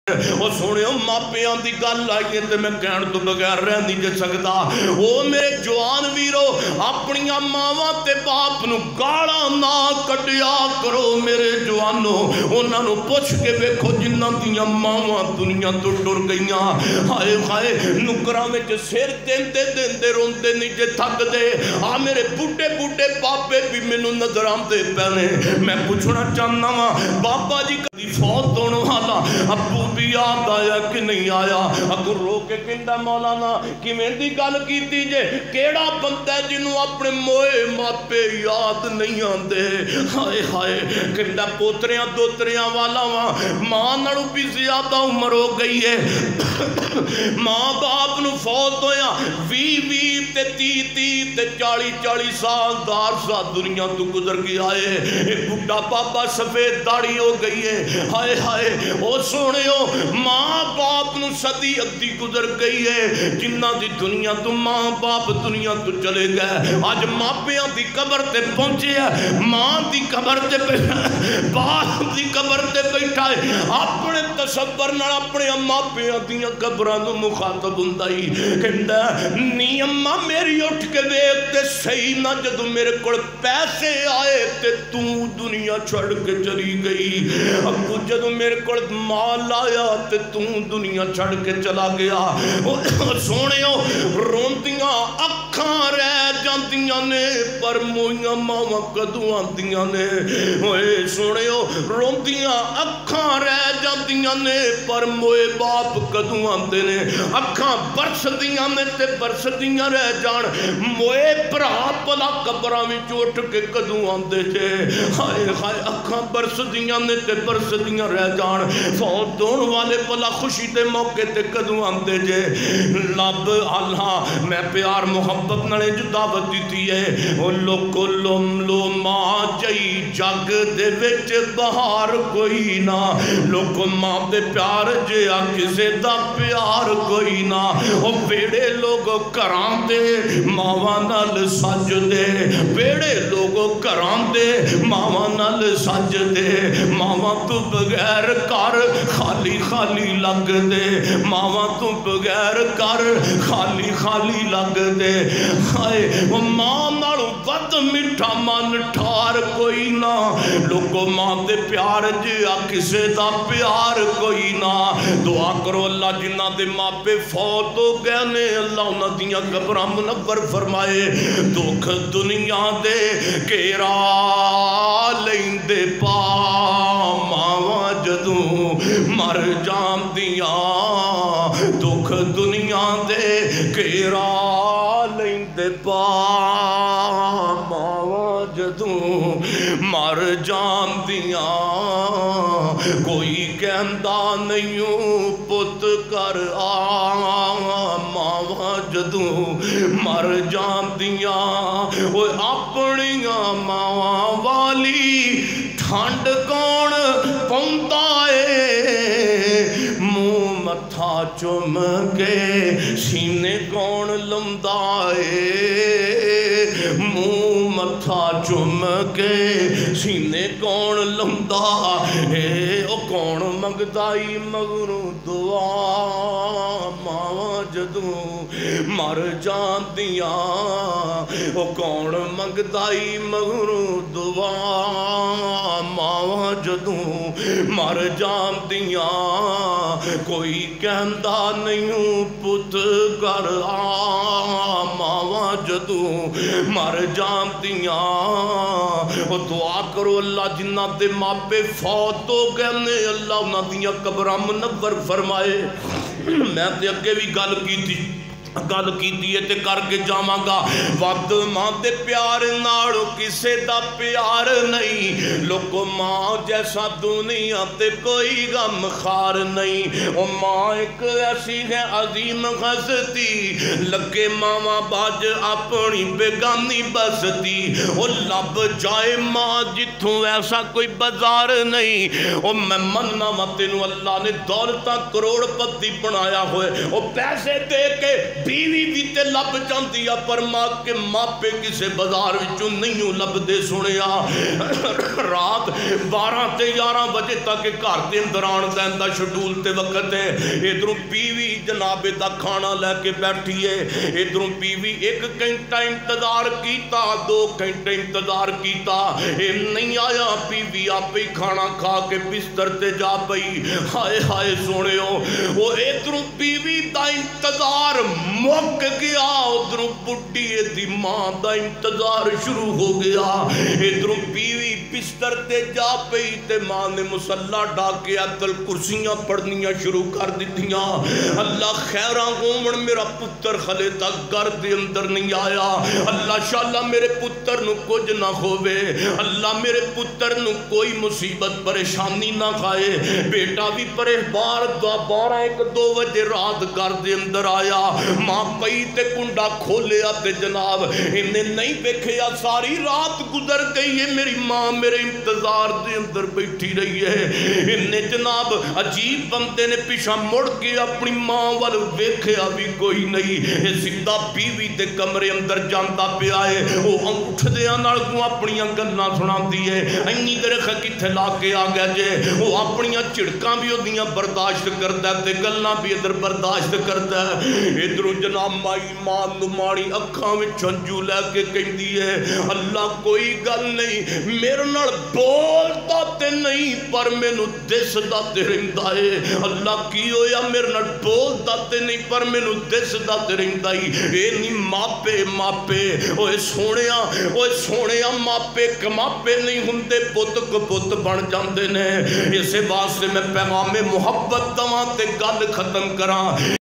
وہ سونے ماپیاں دی گل آئی تے میں کہن تو بغیر رہ نہیں جا سکتا. وہ میرے جوان ویرو اپنی ماواں تے باپ نو گالا نہ کڈیا کرو. میرے جوانو انہاں نو پوچھ کے ویکھو جنہاں دیاں ماواں دنیا تو ٹر گئیاں. ہائے ہائے نکراں وچ سر دیندے دیندے روندے نہیں جے تھک دے. آ میرے بوٹے بوٹے بابے بھی مینوں نظر آندے پے. میں پوچھنا چاہنا وا بابا جی کدی فوت ہونے والا ابو بھی یاد آیا کہ نہیں آیا؟ اگر رو کے کہندا مولانا کیویں دی گل کیتی جے؟ کیڑا بندہ ہے جنوں اپنے موئے ماپے یاد نہیں آندے؟ ہائے ہائے کہندا پوتریاں دوتریاں والا وا ماں نالوں بھی زیادہ عمر ہو گئی ہے. ماں باپ نو فوت ہویا 20 تے 30 تے 40 سال دار سا دنیا تو گزر گیا ہے. ایک بڑھا بابا سفید داڑھی ہو گئی ہے. ہائے ہائے او سونےو ماں باپ نو صدی ادھی گزر گئی ہے. جنہ دی دنیا تو ماں باپ دنیا تو چلے گئے. آج ماپیاں دی قبر تے پہنچے ہے. ماں دی قبر تے باپ دی قبر تے بیٹھا ہے. اپنے تصور نال اپنے ماپیاں دیاں قبراں نو مخاطب ہوندا ہی کہندا نی اماں میری اٹھ کے ویکھ تے صحیح نہ جدوں میرے کول پیسے آئے تے تو دنیا چھڑ کے چلی گئی. ابو جدوں میرے کول مال آیا تے تو دنیا چھڑ کے چلا گیا. سونےو روندیاں اکھاں رہ جاندیاں نے پر موئیاں ماواں کدوں آندیاں نے؟ اوئے سونےو روندیاں اکھاں رہ جاندیاں نے پر موئے باپ کدوں آندے نے؟ اکھاں برسدیاں نے تے برسدیاں رہ جان موئے بھرا پلا قبراں وچ اٹھ کے کدوں آندے جے؟ ہائے ہائے اکھاں برسدیاں نے تے برسدیاں رہ جان فوت ہون والے پلا خوشی دے موقع تے کدوں آندے جے؟ لب اللہ میں پیار محبت نالے جو دعوت دیتی ہے. او لوکو لوم لو ماں جئی جگ دے وچ بہار کوئی نہ. لوکو ماں دے پیار جے آ کسے دا پیار کوئی نہ. او بیڑے لوگو کران دے ماواں نال سج دے. بیڑے لوگو کران دے ماواں نال سج دے. ماواں تو بغیر کر خالی خالی لگ دے. ماواں تو بغیر کر خالی خالی لگ دے. ہائے وہ ماں نالوں ود میٹھا من ٹھار کوئی نہ. لوگو ماں دے پیار جے آ کسے دا پیار کوئی نہ. دعا کرو اللہ جنہ دے ماپے فوت ہو گئے نے اللہ انہاں دیاں قبراں منور فرمائے. دکھ دنیا دے کیرا لیندے پا ماواں جدوں مر جاندیاں. دکھ دنیا دے کیرا لیندے پا ماواں جدوں مر جاندیاں. کوئی کہندا نہیں پت کر آ ماواں جدوں مر جاندیاں. وہ اپنیاں ماواں والی ٹھنڈ کون پوندا اے؟ منہ متھا چم کے سینے کون لمدا اے؟ منہ متھا چم کے سینے کون لمدا اے؟ او کون منگدائی مغروں دعا ماواں جدوں مر جاندیاں. او کون منگدائی مغروں دعا ماواں جدوں مر جاندیاں. کوئی کہندا نہیں پت کر آ ماواں جدوں مر جاندیاں. او دعا کرو اللہ جنہ دے ماپے فوت ہو گئے نے اللہ انہاں دیاں قبراں منور فرمائے. میں تے اگے بھی گل کیتی ہے تے کر کے جاواں گا. ود ماں دے پیار نالوں کسے دا پیار نہیں. لوگو ماں جیسا دنیا تے کوئی غم خار نہیں. او ماں ایک ایسی ہے عظیم ہستی لگے ماواں باج اپنی بیگانی بستی. او لب جائے ماں جتھوں ایسا کوئی بازار نہیں. او میں مننا وا تینوں اللہ نے دولتاں کروڑ پتی بنایا ہوئے. او پیسے دے کے بیوی بھی تے لب جاندی ہے پر ماں کے ماپے کسے بازار وچوں نہیں لب دے سنیا رات 12 تے 11 بجے تک گھر دے اندر آن دا شیڈول تے وقت ہے ادھروں بیوی جناب دا کھانا لے کے بیٹھی ہے ادھروں بیوی 1 گھنٹہ انتظار کیتا 2 گھنٹے انتظار کیتا اے نہیں آیا بیوی آپ ہی کھانا کھا کے بستر تے جا پئی ہائے ہائے سونےو وہ ادھروں بیوی دا انتظار مک گیا ادھروں بڈھی دی ماں دا انتظار شروع ہو گیا ادھروں بیوی بستر تے جا پئی تے ماں نے مصلی ڈا کے عدل کرسیاں پڑھنیاں شروع کر دیتیاں اللہ خیراں ہومن میرا پتر خلے تک گھر دے اندر نہیں آیا اللہ شاءاللہ میرے پتر نو کچھ نہ ہووے اللہ میرے پتر نو کوئی مصیبت پریشانی نہ کھائے بیٹا بھی پرے بار 12-1-2 بجے رات گھر دے اندر آیا ماں پئی تے کنڈا کھولیا تے جناب انہیں نہیں دیکھیا ساری رات گزر گئی ہے میری ماں میرے انتظار دے اندر بیٹھی رہی ہے انہیں جناب عجیب بندے نے پیچھا مڑ کے اپنی ماں وال دیکھیا بھی کوئی نہیں سیدھا بیوی تے کمرے اندر جاندا پیا ہے وہ اٹھ دیاں نال کو اپنی گلاں سناندی ہے اینی درخ کتھے لا کے آ گیا جے وہ اپنی جھڑکاں بھی اودیاں برداشت کردا تے گلاں بھی ادھر برداشت کردا ادھروں جناب مائی ماں نو ماڑی اکھاں وچ ہنجو لے کے کہندی ہے اللہ کوئی گل نہیں میرے نال بولدا تے نہیں پر مینوں دسدا تے رہندا ہے اللہ کی ہویا میرے نال بولدا تے نہیں پر مینوں دسدا تے رہندا ہی اے نہیں ماپے ماپے اوے سونیا ماپے کماپے نہیں ہوندے پت کو پت بن جاندے نے اسے واسطے میں پیغام محبت دواں تے گل ختم کراں